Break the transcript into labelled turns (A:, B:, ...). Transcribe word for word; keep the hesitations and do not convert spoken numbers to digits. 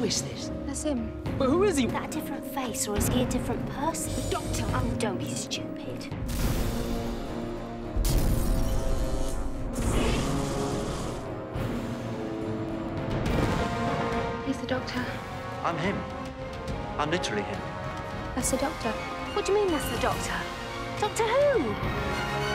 A: Who is this?
B: That's him.
A: But who is he?
B: Is that a different face, or is he a different person?
A: Doctor!
B: Oh, don't be stupid. He's the doctor.
C: I'm him. I'm literally him.
B: That's the doctor. What do you mean that's the doctor? Doctor who?